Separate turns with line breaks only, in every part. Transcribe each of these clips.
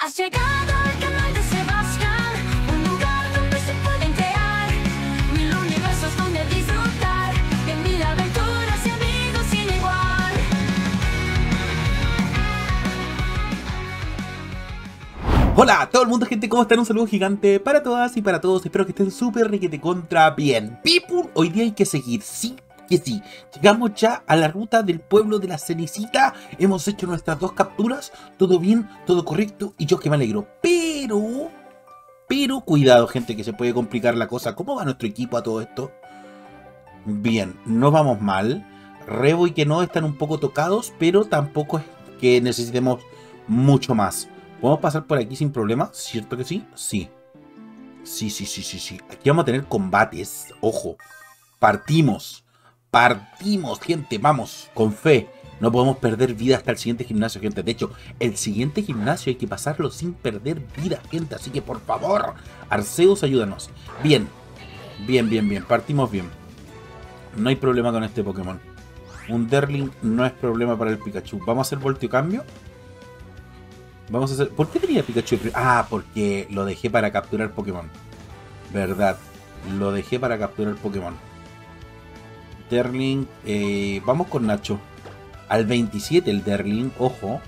Has llegado al canal de Sebastián, un lugar donde se pueden crear 1000 universos donde disfrutar de 1000 aventuras y amigos sin igual.
Hola a todo el mundo, gente, ¿cómo están? Un saludo gigante para todas y para todos. Espero que estén súper requete contra bien. People, hoy día hay que seguir, sí que sí. Llegamos ya a la ruta del pueblo de la Cerecita. Hemos hecho nuestras 2 capturas. Todo bien, todo correcto y yo que me alegro. Pero cuidado, gente, que se puede complicar la cosa. ¿Cómo va nuestro equipo a todo esto? Bien, no vamos mal. Rebo y que no están un poco tocados, pero tampoco es que necesitemos mucho más. ¿Podemos pasar por aquí sin problema? ¿Cierto que sí? Sí. Sí. Aquí vamos a tener combates. Ojo. Partimos, gente. Vamos, con fe. No podemos perder vida hasta el siguiente gimnasio, gente. De hecho, el siguiente gimnasio hay que pasarlo sin perder vida, gente. Así que, por favor, Arceus, ayúdanos. Bien. Partimos bien. No hay problema con este Pokémon. Un Derling no es problema para el Pikachu. ¿Vamos a hacer voltio cambio? Vamos a hacer... ¿Por qué tenía Pikachu? Ah, porque lo dejé para capturar Pokémon. Verdad. Lo dejé para capturar Pokémon. Derling. Vamos con Nacho. Al 27 el Derling. Ojo.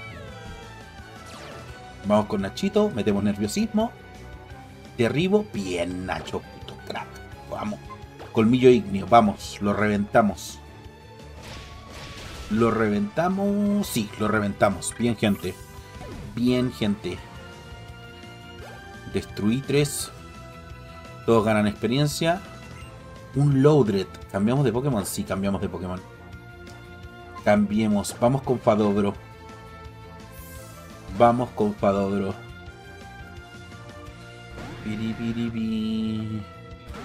Vamos con Nachito. Metemos nerviosismo. Derribo. Bien, Nacho. Puto crack. Vamos. Colmillo ígneo. Vamos. Lo reventamos. Lo reventamos. Sí, lo reventamos. Bien, gente. Bien, gente. Destruí 3. Todos ganan experiencia. Un Loudred. ¿Cambiamos de Pokémon? Sí, cambiamos de Pokémon. Cambiemos. Vamos con Fadobro. Vamos con Fadobro. Piripiripi.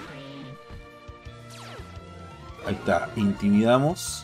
Ahí está. Intimidamos.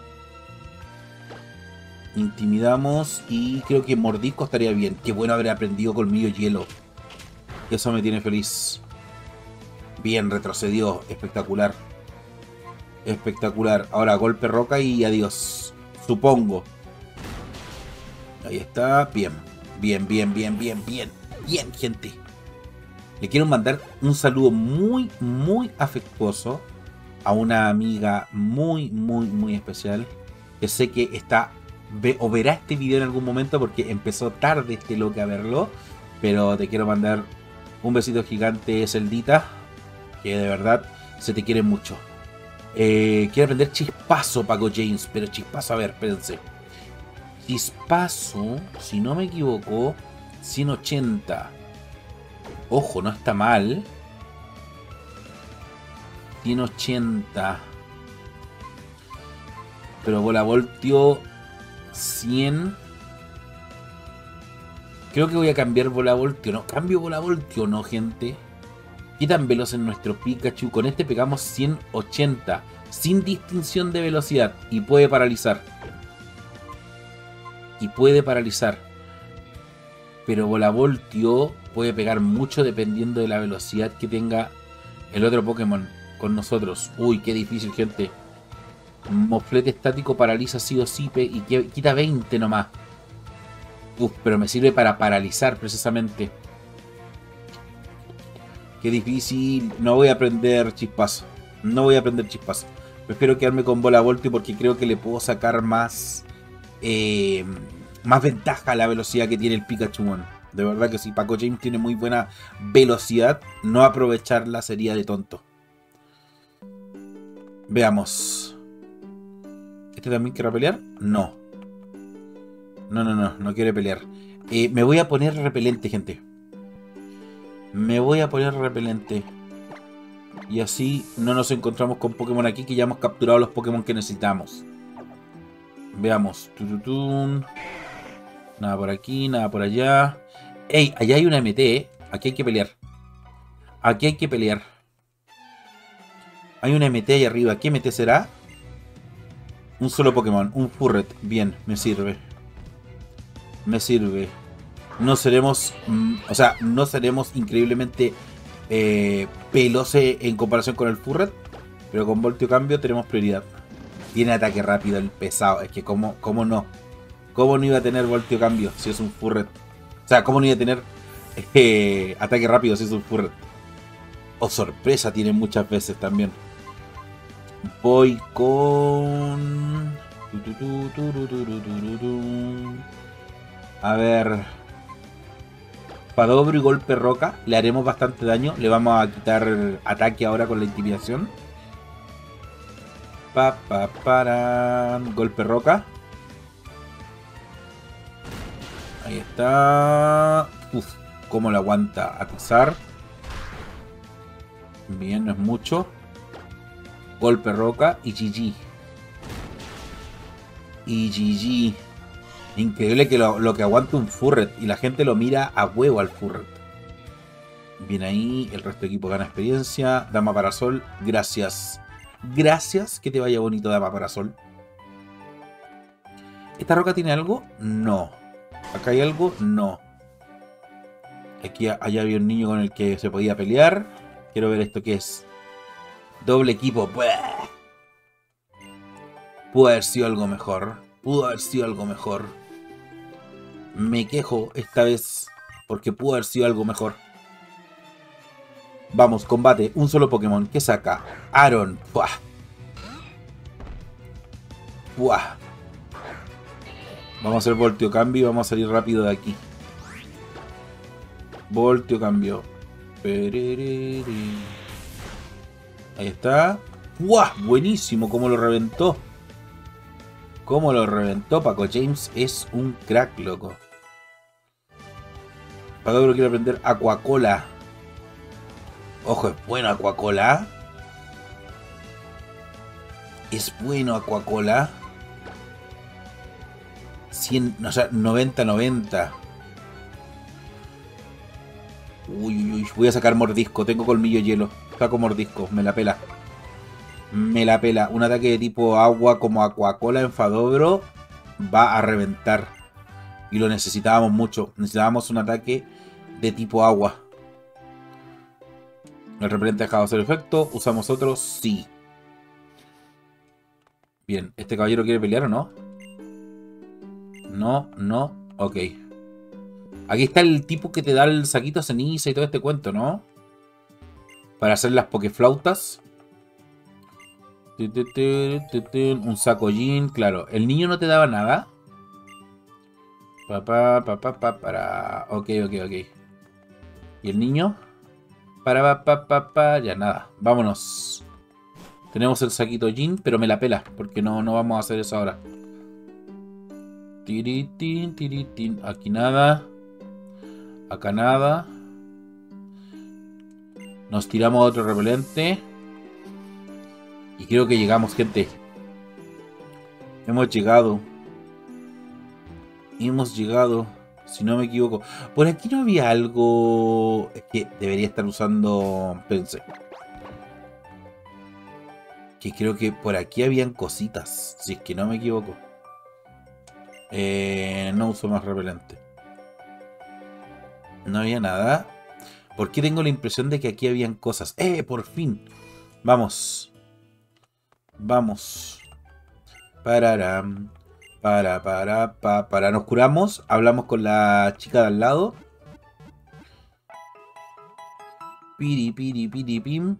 Intimidamos y creo que mordisco estaría bien. Qué bueno haber aprendido colmillo hielo. Eso me tiene feliz. Bien, retrocedió. Espectacular. Espectacular. Ahora golpe roca y adiós. Supongo. Ahí está. Bien. Bien, gente. Le quiero mandar un saludo muy afectuoso a una amiga muy especial. Que sé que está... o verá este video en algún momento porque empezó tarde este loco a verlo. Pero te quiero mandar un besito gigante, Celdita. Que de verdad se te quiere mucho. Quiero aprender Chispazo, Paco James. Pero Chispazo, a ver, espérense. Chispazo, si no me equivoco, 180. Ojo, no está mal. 180. Pero bola voltio 100. Creo que voy a cambiar bola voltio. No, cambio bola voltio, no, gente. ¿Qué tan veloz es nuestro Pikachu? Con este pegamos 180. Sin distinción de velocidad. Y puede paralizar. Pero bola voltio puede pegar mucho dependiendo de la velocidad que tenga el otro Pokémon con nosotros. Uy, qué difícil, gente. Moflete estático paraliza sí o sí y quita 20 nomás. Uf, pero me sirve para paralizar precisamente. Qué difícil. No voy a aprender Chispazo. Prefiero quedarme con bola voltio porque creo que le puedo sacar más ventaja a la velocidad que tiene el Pikachu. De verdad que si Paco James tiene muy buena velocidad, no aprovecharla sería de tonto. Veamos. ¿Este también quiere pelear? No. No quiere pelear. Me voy a poner repelente, gente. Y así no nos encontramos con Pokémon aquí, que ya hemos capturado los Pokémon que necesitamos. Veamos. Nada por aquí, nada por allá. ¡Ey! Allá hay una MT, Aquí hay que pelear. Hay una MT ahí arriba. ¿Qué MT será? Un solo Pokémon, un Furret. Bien, me sirve. No seremos... no seremos increíblemente veloces en comparación con el Furret. Pero con voltio cambio tenemos prioridad. Tiene ataque rápido el pesado. Es que ¿cómo no? ¿Cómo no iba a tener voltio cambio si es un Furret? sea, ¿cómo no iba a tener ataque rápido si es un Furret? O sorpresa tiene muchas veces también. Voy con... A ver... Padobro y golpe roca. Le haremos bastante daño. Le vamos a quitar ataque ahora con la intimidación. Para golpe roca. Ahí está. Uf, cómo lo aguanta atizar. Bien, no es mucho. Golpe roca y GG. Y GG. Increíble que lo que aguanta un Furret. Y la gente lo mira a huevo al Furret. Bien ahí. El resto del equipo gana experiencia. Dama Parasol. Gracias. Gracias. Que te vaya bonito, Dama Parasol. ¿Esta roca tiene algo? No. ¿Acá hay algo? No. Aquí allá había un niño con el que se podía pelear. Quiero ver esto que es. Doble equipo. ¡Buah! Pudo haber sido algo mejor. Pudo haber sido algo mejor. Me quejo esta vez porque pudo haber sido algo mejor. Vamos, combate. Un solo Pokémon. ¿Qué saca? Aaron. ¡Buah! ¡Buah! Vamos a hacer volteo cambio y vamos a salir rápido de aquí. Volteo cambio. Ahí está. ¡Buah! Buenísimo cómo lo reventó. Cómo lo reventó. Paco James es un crack, loco. Padobro quiere aprender Aquacola. Ojo, es bueno Aquacola. Es bueno Aquacola. 100, o sea, 90-90. Uy, voy a sacar mordisco. Tengo colmillo hielo. Saco mordisco. Me la pela. Me la pela. Un ataque de tipo agua como Aquacola en Fadobro va a reventar. Y lo necesitábamos mucho. Necesitábamos un ataque de tipo agua. El repelente ha dejado de hacer efecto. ¿Usamos otro? Sí. Bien. ¿Este caballero quiere pelear o no? No. Ok. Aquí está el tipo que te da el saquito de ceniza y todo este cuento, ¿no? Para hacer las pokeflautas. Un saco jean, claro. El niño no te daba nada. Para. Ok. ¿Y el niño? Ya nada. Vámonos. Tenemos el saquito jean, pero me la pela. Porque no vamos a hacer eso ahora. Tiritín. Aquí nada. Acá nada. Nos tiramos otro repelente. Y creo que llegamos, gente. Hemos llegado. Si no me equivoco. Por aquí no había algo. Es que debería estar usando. Pensé. Que creo que por aquí habían cositas. Si es que no me equivoco. No uso más repelente. No había nada. ¿Por qué tengo la impresión de que aquí habían cosas? Por fin. Vamos. Pararam. Nos curamos. Hablamos con la chica de al lado. Pim.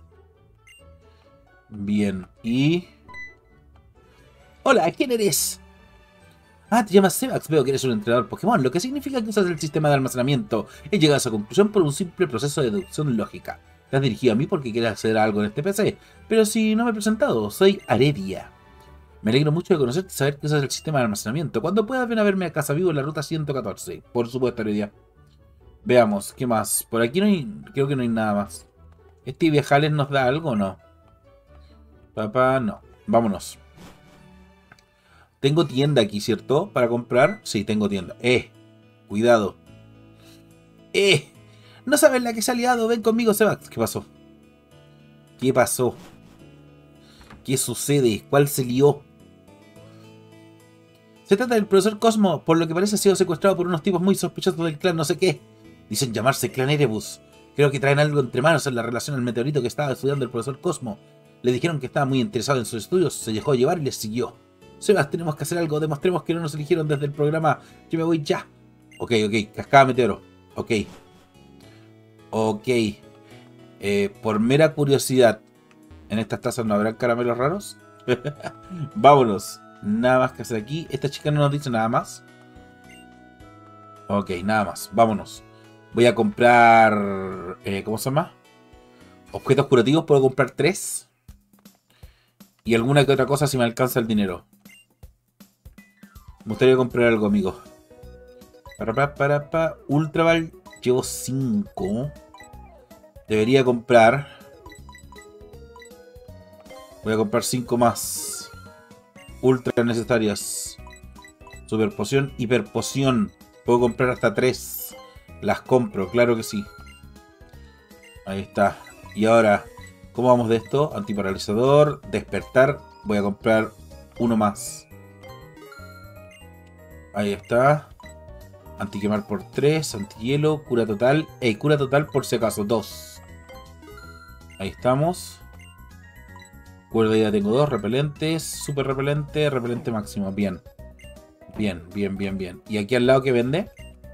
Bien. Y... Hola, ¿quién eres? Ah, te llamas Sebax, veo que eres un entrenador Pokémon, lo que significa que usas el sistema de almacenamiento. He llegado a esa conclusión por un simple proceso de deducción lógica. Te has dirigido a mí porque quieres hacer algo en este PC, pero si no me he presentado, soy Aredia. Me alegro mucho de conocerte y saber que usas el sistema de almacenamiento. Cuando puedas, ven a verme a Casa Vivo en la ruta 114. Por supuesto, Aredia. Veamos, ¿qué más? Por aquí no hay... Creo que no hay nada más. ¿Este Viajales nos da algo o no? No. Vámonos. Tengo tienda aquí, ¿cierto? Para comprar. Sí, tengo tienda. Cuidado. No sabes la que se ha liado. Ven conmigo, Sebax. ¿Qué pasó? ¿Qué sucede? ¿Cuál se lió? Se trata del profesor Cosmo. Por lo que parece ha sido secuestrado por unos tipos muy sospechosos del clan no sé qué. Dicen llamarse Clan Erebus. Creo que traen algo entre manos en la relación al meteorito que estaba estudiando el profesor Cosmo. Le dijeron que estaba muy interesado en sus estudios. Se dejó llevar y les siguió. Sebas, tenemos que hacer algo. Demostremos que no nos eligieron desde el programa. Yo me voy ya. Ok, ok. Cascada meteoro. Ok. Ok. Por mera curiosidad, ¿en estas tazas no habrán caramelos raros? Vámonos. Nada más que hacer aquí. Esta chica no nos dice nada más. Ok, nada más. Vámonos. Voy a comprar... ¿cómo se llama? Objetos curativos. Puedo comprar 3. Y alguna que otra cosa si me alcanza el dinero. Me gustaría comprar algo, amigo. Ultraval. Llevo 5. Debería comprar... Voy a comprar 5 más. Ultra necesarias. Super poción, hiper poción. Puedo comprar hasta 3. Las compro, claro que sí. Ahí está. Y ahora, ¿cómo vamos de esto? Antiparalizador, despertar. Voy a comprar uno más. Ahí está. Antiquemar por 3. Antihielo, cura total. Cura total por si acaso, 2. Ahí estamos. Cuerda ya tengo 2. Repelentes. Super repelente. Repelente máximo. Bien. Bien, bien, bien, bien. ¿Y aquí al lado qué vende?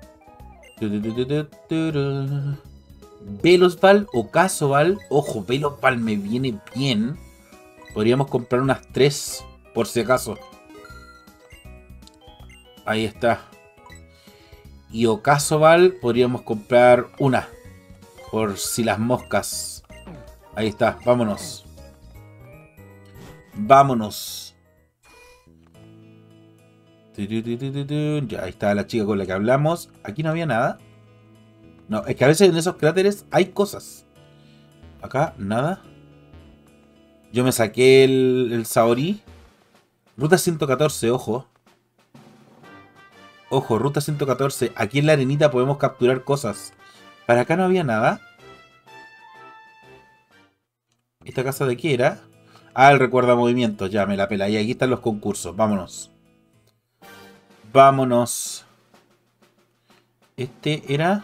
Velosval o Casoval. Ojo, Velosval me viene bien. Podríamos comprar unas 3 por si acaso. Ahí está. Y Ocasoval podríamos comprar una. Por si las moscas. Ahí está, vámonos. Vámonos. Ya, ahí está la chica con la que hablamos. Aquí no había nada. No, es que a veces en esos cráteres hay cosas. Acá, nada. Yo me saqué el Saori. Ruta 114, ojo. Ojo, ruta 114. Aquí en la arenita podemos capturar cosas. Para acá no había nada. ¿Esta casa de qué era? Ah, el recuerda movimientos. Ya, me la pela. Y aquí están los concursos. Vámonos. Vámonos. Este era...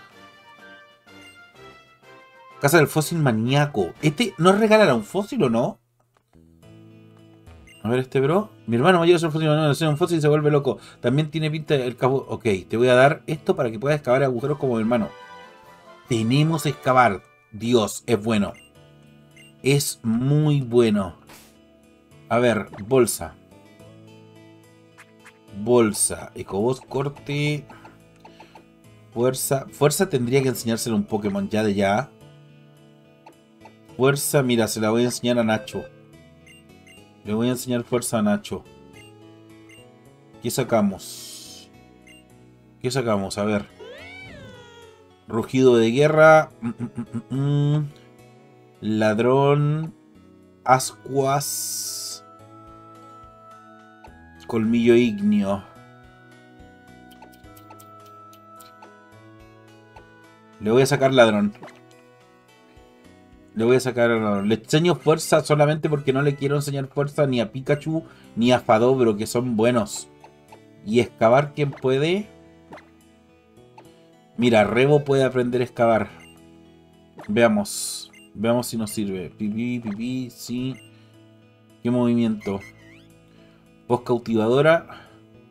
Casa del fósil maníaco. ¿Este nos regalará un fósil o no? A ver este bro. Mi hermano mayor es un fósil maníaco. Un fósil y se vuelve loco. También tiene pinta el cabo... Ok, te voy a dar esto para que puedas excavar agujeros como mi hermano. Tenemos que excavar. Dios, es bueno. Es muy bueno. A ver, bolsa. Bolsa. Ecobos, corte. Fuerza. Fuerza tendría que enseñárselo a un Pokémon ya de ya. Fuerza, mira, se la voy a enseñar a Nacho. Le voy a enseñar fuerza a Nacho. ¿Qué sacamos? ¿Qué sacamos? A ver. Rugido de guerra. Ladrón. Ascuas. Colmillo ígneo. Le voy a sacar ladrón. Le voy a sacar ladrón. Le enseño fuerza solamente porque no le quiero enseñar fuerza ni a Pikachu ni a Fadobro, que son buenos. Y excavar, ¿quién puede? Mira, Rebo puede aprender a excavar. Veamos. Veamos si nos sirve. Pipí, pipí, sí. ¿Qué movimiento? Voz cautivadora.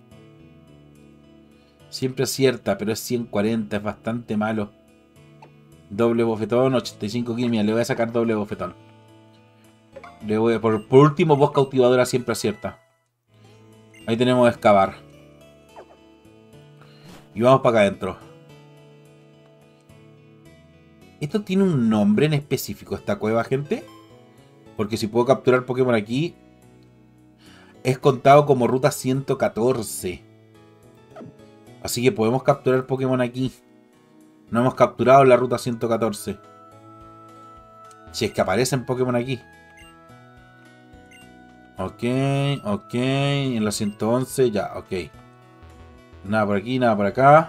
Siempre acierta, pero es 140, es bastante malo. Doble bofetón, 85 kills. Mira, le voy a sacar doble bofetón. Le voy a, por último, voz cautivadora siempre acierta. Ahí tenemos excavar. Y vamos para acá adentro. ¿Esto tiene un nombre en específico, esta cueva, gente? Porque si puedo capturar Pokémon aquí, es contado como ruta 114. Así que podemos capturar Pokémon aquí. No hemos capturado la ruta 114. Si es que aparecen Pokémon aquí. Ok, ok. En la 111 ya, ok. Nada por aquí, nada por acá.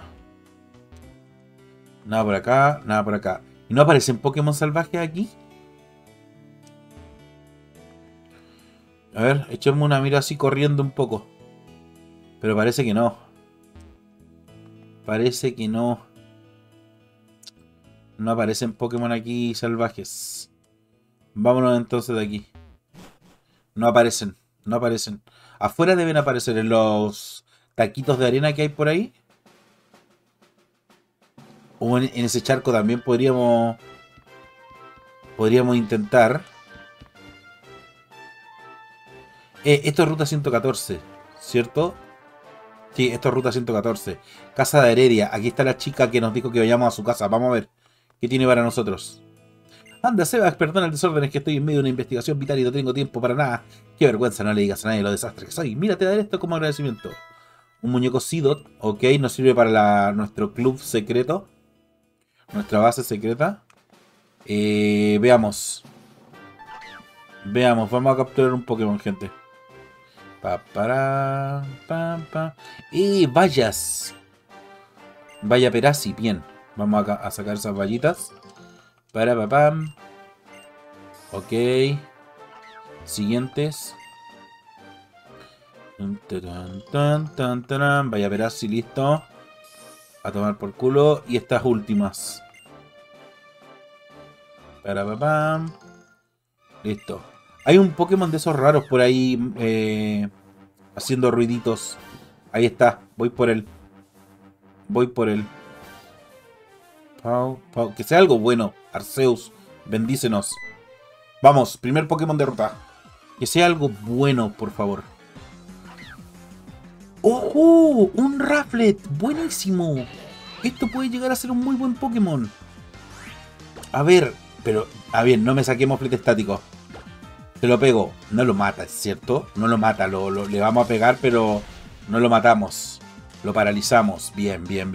Nada por acá, nada por acá. ¿Y no aparecen Pokémon salvajes aquí? A ver, echemos una mira así corriendo un poco. Pero parece que no. Parece que no. No aparecen Pokémon aquí salvajes. Vámonos entonces de aquí. No aparecen. No aparecen. Afuera deben aparecer en los taquitos de arena que hay por ahí. O en ese charco también podríamos intentar. Esto es ruta 114, ¿cierto? Sí, esto es ruta 114. Casa de Heredia. Aquí está la chica que nos dijo que vayamos a su casa. Vamos a ver qué tiene para nosotros. Anda, Sebas, perdona el desorden, es que estoy en medio de una investigación vital y no tengo tiempo para nada. Qué vergüenza, no le digas a nadie lo desastre que soy. Mira, te daré esto como agradecimiento. Un muñeco Sidot, ok, nos sirve para nuestro club secreto. Nuestra base secreta. Veamos. Veamos, vamos a capturar un Pokémon, gente. Vallas. Vaya Perasi, bien. Vamos a sacar esas vallitas. Pam. Ok. Siguientes. Vaya Perasi, listo. A tomar por culo. Y estas últimas. Pam. Listo. Hay un Pokémon de esos raros por ahí haciendo ruiditos. Ahí está. Voy por él. Pau. Que sea algo bueno. Arceus, bendícenos. Vamos, primer Pokémon de ruta. Que sea algo bueno, por favor. ¡Ojo! Un Raflet. Buenísimo. Esto puede llegar a ser un muy buen Pokémon. A ver, pero... A ver, no me saquemos Moflet estático. Te lo pego. No lo mata, ¿cierto? No lo mata. Le vamos a pegar, pero no lo matamos. Lo paralizamos. Bien. Bien.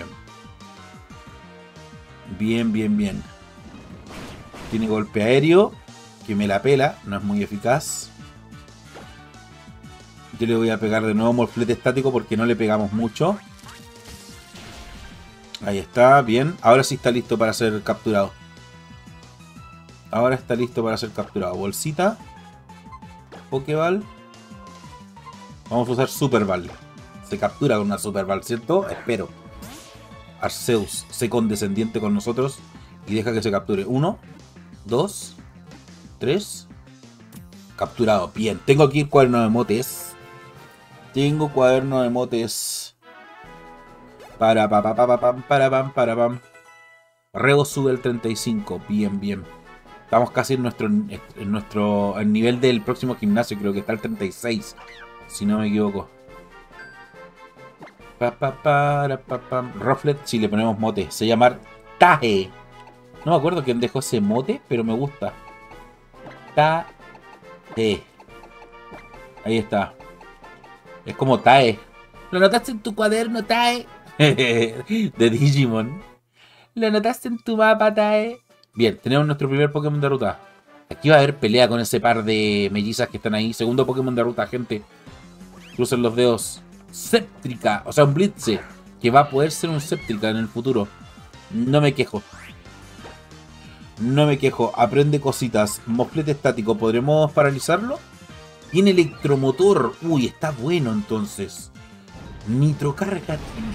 Tiene golpe aéreo. Que me la pela. No es muy eficaz. Yo le voy a pegar de nuevo Morflete estático porque no le pegamos mucho. Ahí está, bien. Ahora sí está listo para ser capturado. Bolsita. Pokéball. Vamos a usar Super Ball. Se captura con una Super Ball, ¿cierto? Espero. Arceus, sé condescendiente con nosotros y deja que se capture. 1, 2, 3. Capturado. Bien. Tengo aquí el cuaderno de motes. Para pam. Rego sube el 35. Bien. Estamos casi en el nivel del próximo gimnasio. Creo que está el 36. Si no me equivoco. Rufflet, si le ponemos mote. Se llama Tae. No me acuerdo quién dejó ese mote, pero me gusta. Tae. Ahí está. Es como Tae. ¿Lo notaste en tu cuaderno, Tae? De Digimon. ¿Lo notaste en tu mapa, Tae? Bien, tenemos nuestro primer Pokémon de ruta. Aquí va a haber pelea con ese par de mellizas que están ahí. Segundo Pokémon de ruta, gente. Crucen los dedos. Séptrica, o sea, un Blitze. Que va a poder ser un Séptrica en el futuro. No me quejo. Aprende cositas. Moflete estático, ¿podremos paralizarlo? Tiene electromotor. Uy, está bueno entonces. Nitrocarga.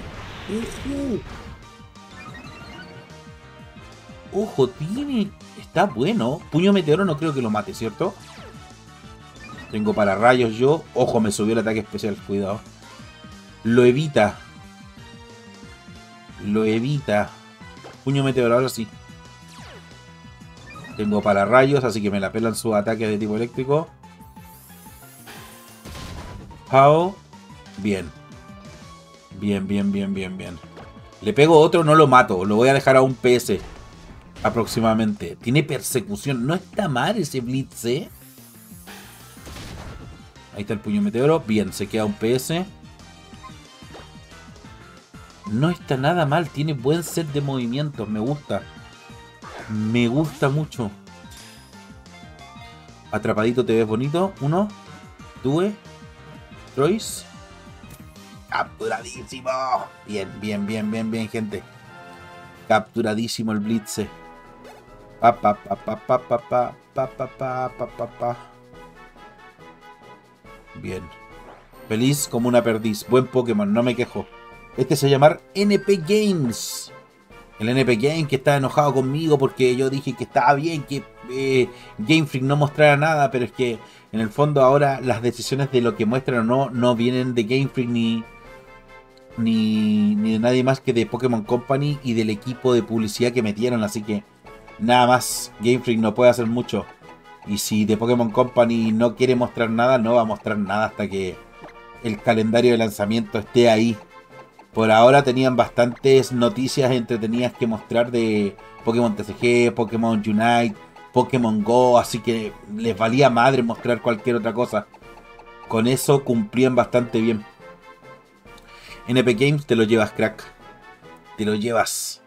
Ojo, tiene... Está bueno. Puño meteoro no creo que lo mate, ¿cierto? Tengo para rayos yo. Ojo, me subió el ataque especial. Cuidado. Lo evita. Puño meteoro, ahora sí. Tengo para rayos, así que me la pelan sus ataques de tipo eléctrico. How. Bien. Le pego otro, no lo mato. Lo voy a dejar a un PS. Aproximadamente. Tiene persecución. No está mal ese Blitz, ¿eh? Ahí está el puño meteoro. Bien, se queda un PS. No está nada mal. Tiene buen set de movimientos. Me gusta. Me gusta mucho. Atrapadito te ves bonito. 1, 2, 3. Capturadísimo. Bien, gente. Capturadísimo el Blitz. Bien. Feliz como una perdiz. Buen Pokémon, no me quejo. Este se llama NP Games. El NP Game que está enojado conmigo porque yo dije que estaba bien que Game Freak no mostrara nada, pero es que en el fondo ahora las decisiones de lo que muestran o no vienen de Game Freak ni de nadie más que de Pokémon Company y del equipo de publicidad que metieron, así que nada más. Game Freak no puede hacer mucho. Y si The Pokémon Company no quiere mostrar nada, no va a mostrar nada hasta que el calendario de lanzamiento esté ahí. Por ahora tenían bastantes noticias entretenidas que mostrar de Pokémon TCG, Pokémon Unite, Pokémon Go, así que les valía madre mostrar cualquier otra cosa. Con eso cumplían bastante bien. En Epic Games te lo llevas, crack. Te lo llevas.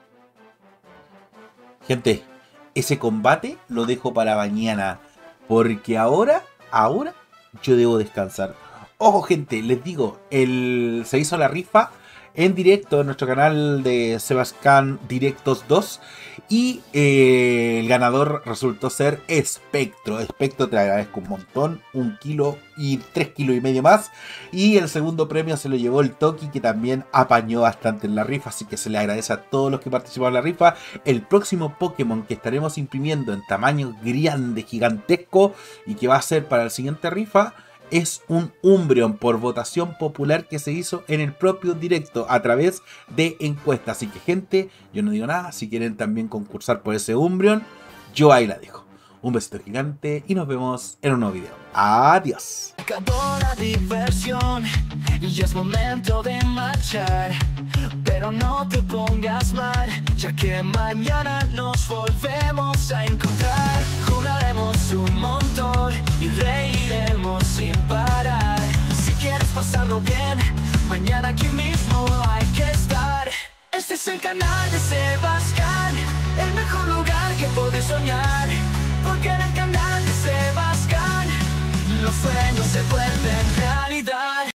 Gente, ese combate lo dejo para mañana. Porque ahora yo debo descansar. Ojo, gente, les digo, se hizo la rifa en directo en nuestro canal de Sebastián Directos 2. Y el ganador resultó ser Espectro. Espectro, te agradezco un montón. 1 kilo y 3,5 kilos más. Y el segundo premio se lo llevó el Toki, que también apañó bastante en la rifa. Así que se le agradece a todos los que participaron en la rifa. El próximo Pokémon que estaremos imprimiendo en tamaño grande, gigantesco, y que va a ser para la siguiente rifa, es un Umbreon por votación popular que se hizo en el propio directo a través de encuestas. Así que, gente, yo no digo nada. Si quieren también concursar por ese Umbreon, yo ahí la dejo. Un besito gigante y nos vemos en un nuevo video. Adiós.
Acabó la diversión y ya es momento de marchar. Pero no te pongas mal, ya que mañana nos volvemos a encontrar. Jugaremos un montón y reiremos sin parar. Si quieres pasarlo bien, mañana aquí mismo hay que estar. Este es el canal de Sebastián, el mejor lugar que puedes soñar. Porque en el canal de Sebastián los sueños se vuelven realidad.